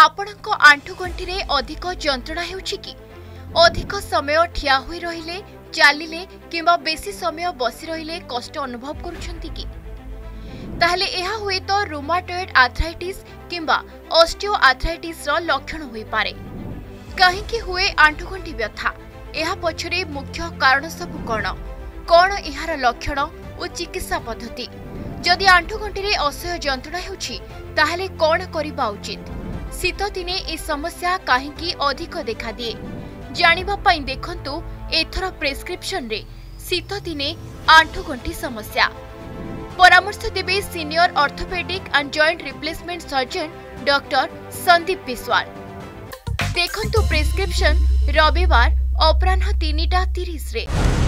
आपणक आंठुगंठी रे अधिक जंत्रणा हेउछि कि अधिक समय ठिया होई रहिले चालिले किंबा बेसी समय बसी रहिले कष्ट अनुभव करूछंती कि ताहले एहा हुए तो रुमाटॉयड आर्थराइटिस किंबा ऑस्टियो आर्थराइटिस रो लक्षण होई पारे। कहीं कि हुए आंठुगंठी व्यथा एहा पछरे मुख्य कारण सब कौन एहार लक्षण और चिकित्सा पद्धति जदि आंठुगंठी रे असह्य जंत्रणा हेउछि ताहले कौन करिबा उचित शीत दिने ए समस्या काहेकि अधिक देखा दिए जानिबा पई देखंतु एथर प्रेस्क्रिप्शन रे शीत दिने आंठुगंठी समस्या परामर्श देबे senior orthopaedic and joint replacement surgeon doctor Sandeep Biswal. देखंतु प्रेस्क्रिप्शन रविवार अपराह्न 3:30 रे।